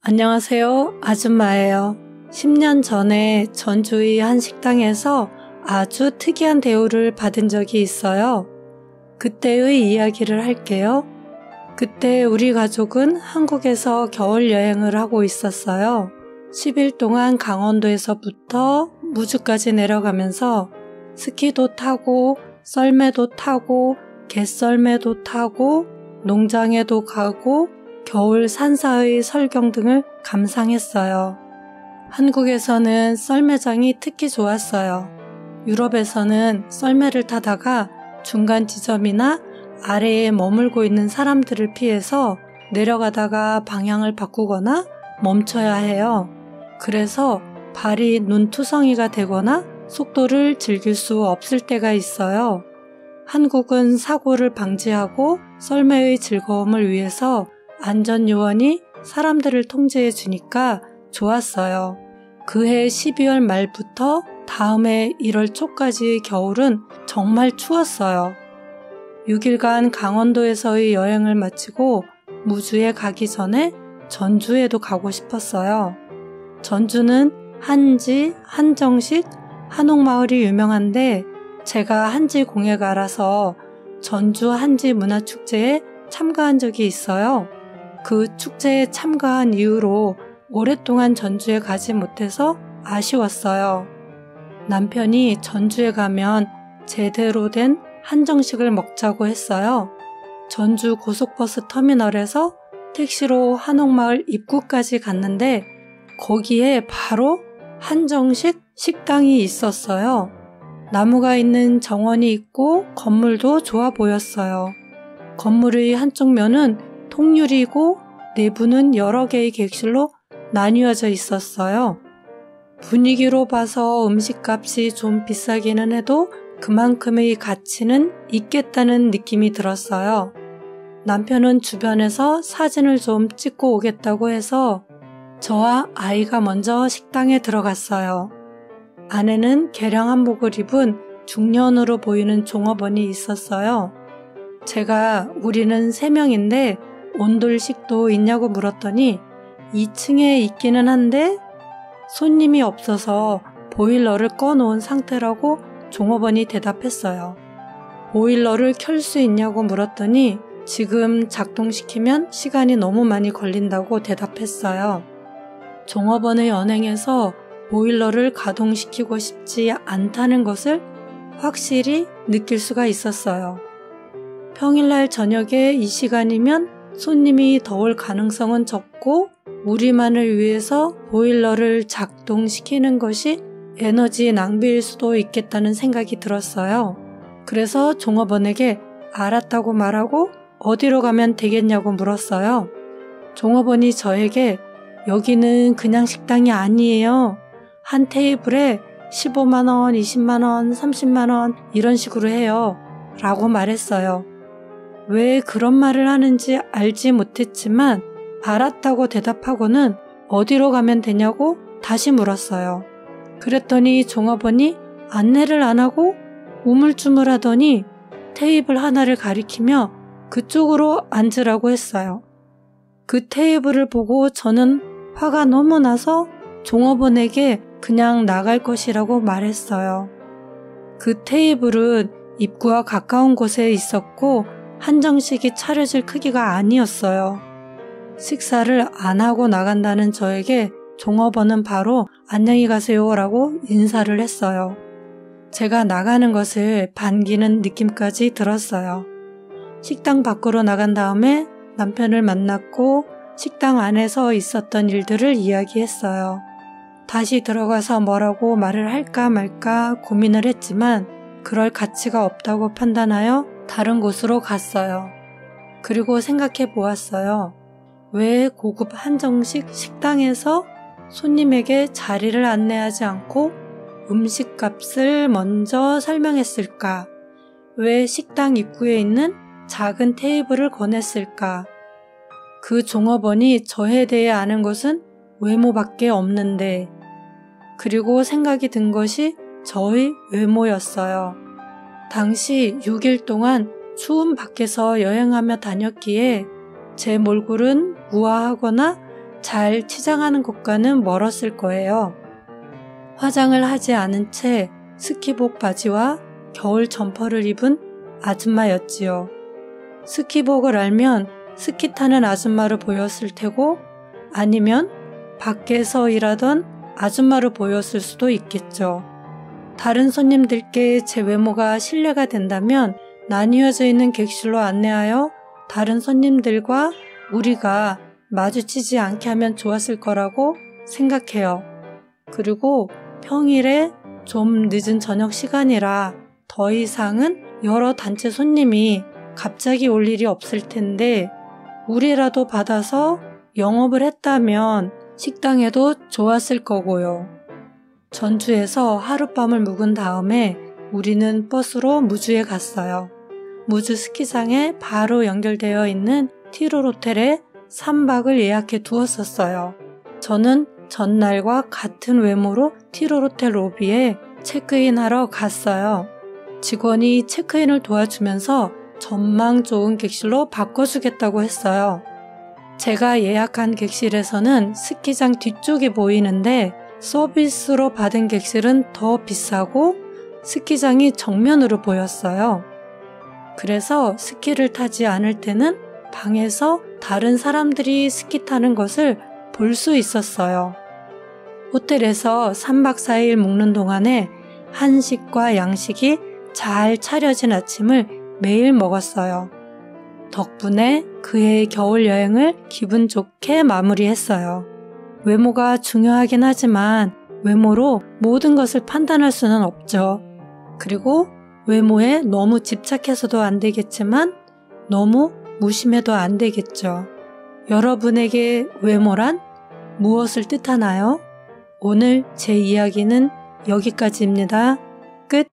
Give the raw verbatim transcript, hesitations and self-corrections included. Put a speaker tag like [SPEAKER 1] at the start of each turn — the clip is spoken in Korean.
[SPEAKER 1] 안녕하세요. 아줌마예요. 십 년 전에 전주의 한 식당에서 아주 특이한 대우를 받은 적이 있어요. 그때의 이야기를 할게요. 그때 우리 가족은 한국에서 겨울 여행을 하고 있었어요. 십 일 동안 강원도에서부터 무주까지 내려가면서 스키도 타고 썰매도 타고 갯썰매도 타고 농장에도 가고 겨울 산사의 설경 등을 감상했어요. 한국에서는 썰매장이 특히 좋았어요. 유럽에서는 썰매를 타다가 중간 지점이나 아래에 머물고 있는 사람들을 피해서 내려가다가 방향을 바꾸거나 멈춰야 해요. 그래서 발이 눈투성이가 되거나 속도를 즐길 수 없을 때가 있어요. 한국은 사고를 방지하고 썰매의 즐거움을 위해서 안전요원이 사람들을 통제해 주니까 좋았어요. 그해 십이월 말부터 다음해 일월 초까지의 겨울은 정말 추웠어요. 육 일간 강원도에서의 여행을 마치고 무주에 가기 전에 전주에도 가고 싶었어요. 전주는 한지, 한정식, 한옥마을이 유명한데 제가 한지 공예가라서 전주 한지 문화축제에 참가한 적이 있어요. 그 축제에 참가한 이후로 오랫동안 전주에 가지 못해서 아쉬웠어요. 남편이 전주에 가면 제대로 된 한정식을 먹자고 했어요. 전주 고속버스 터미널에서 택시로 한옥마을 입구까지 갔는데 거기에 바로 한정식 식당이 있었어요. 나무가 있는 정원이 있고 건물도 좋아 보였어요. 건물의 한쪽 면은 통유리고 내부는 여러 개의 객실로 나뉘어져 있었어요. 분위기로 봐서 음식값이 좀 비싸기는 해도 그만큼의 가치는 있겠다는 느낌이 들었어요. 남편은 주변에서 사진을 좀 찍고 오겠다고 해서 저와 아이가 먼저 식당에 들어갔어요. 안에는 개량 한복을 입은 중년으로 보이는 종업원이 있었어요. 제가 우리는 세 명인데 온돌식도 있냐고 물었더니 이 층에 있기는 한데 손님이 없어서 보일러를 꺼놓은 상태라고 종업원이 대답했어요. 보일러를 켤 수 있냐고 물었더니 지금 작동시키면 시간이 너무 많이 걸린다고 대답했어요. 종업원의 언행에서 보일러를 가동시키고 싶지 않다는 것을 확실히 느낄 수가 있었어요. 평일날 저녁에 이 시간이면 손님이 더울 가능성은 적고 우리만을 위해서 보일러를 작동시키는 것이 에너지 낭비일 수도 있겠다는 생각이 들었어요. 그래서 종업원에게 알았다고 말하고 어디로 가면 되겠냐고 물었어요. 종업원이 저에게 여기는 그냥 식당이 아니에요. 한 테이블에 십오만 원, 이십만 원, 삼십만 원 이런 식으로 해요. 라고 말했어요. 왜 그런 말을 하는지 알지 못했지만 알았다고 대답하고는 어디로 가면 되냐고 다시 물었어요. 그랬더니 종업원이 안내를 안 하고 우물쭈물하더니 테이블 하나를 가리키며 그쪽으로 앉으라고 했어요. 그 테이블을 보고 저는 화가 너무 나서 종업원에게 그냥 나갈 것이라고 말했어요. 그 테이블은 입구와 가까운 곳에 있었고 한정식이 차려질 크기가 아니었어요. 식사를 안 하고 나간다는 저에게 종업원은 바로 안녕히 가세요 라고 인사를 했어요. 제가 나가는 것을 반기는 느낌까지 들었어요. 식당 밖으로 나간 다음에 남편을 만났고 식당 안에서 있었던 일들을 이야기했어요. 다시 들어가서 뭐라고 말을 할까 말까 고민을 했지만 그럴 가치가 없다고 판단하여 다른 곳으로 갔어요. 그리고 생각해 보았어요. 왜 고급 한정식 식당에서 손님에게 자리를 안내하지 않고 음식값을 먼저 설명했을까? 왜 식당 입구에 있는 작은 테이블을 권했을까? 그 종업원이 저에 대해 아는 것은 외모밖에 없는데, 그리고 생각이 든 것이 저의 외모였어요. 당시 육 일 동안 추운 밖에서 여행하며 다녔기에 제 몰골은 우아하거나 잘 치장하는 것과는 멀었을 거예요. 화장을 하지 않은 채 스키복 바지와 겨울 점퍼를 입은 아줌마였지요. 스키복을 알면 스키 타는 아줌마로 보였을 테고 아니면 밖에서 일하던 아줌마로 보였을 수도 있겠죠. 다른 손님들께 제 외모가 신뢰가 된다면 나뉘어져 있는 객실로 안내하여 다른 손님들과 우리가 마주치지 않게 하면 좋았을 거라고 생각해요. 그리고 평일에 좀 늦은 저녁 시간이라 더 이상은 여러 단체 손님이 갑자기 올 일이 없을 텐데 우리라도 받아서 영업을 했다면 식당에도 좋았을 거고요. 전주에서 하룻밤을 묵은 다음에 우리는 버스로 무주에 갔어요. 무주 스키장에 바로 연결되어 있는 티롤 호텔에 삼 박을 예약해 두었었어요. 저는 전날과 같은 외모로 티롤 호텔 로비에 체크인하러 갔어요. 직원이 체크인을 도와주면서 전망 좋은 객실로 바꿔주겠다고 했어요. 제가 예약한 객실에서는 스키장 뒤쪽이 보이는데 서비스로 받은 객실은 더 비싸고 스키장이 정면으로 보였어요. 그래서 스키를 타지 않을 때는 방에서 다른 사람들이 스키 타는 것을 볼 수 있었어요. 호텔에서 삼 박 사 일 묵는 동안에 한식과 양식이 잘 차려진 아침을 매일 먹었어요. 덕분에 그해의 겨울 여행을 기분 좋게 마무리했어요. 외모가 중요하긴 하지만 외모로 모든 것을 판단할 수는 없죠. 그리고 외모에 너무 집착해서도 안 되겠지만 너무 무심해도 안 되겠죠. 여러분에게 외모란 무엇을 뜻하나요? 오늘 제 이야기는 여기까지입니다. 끝.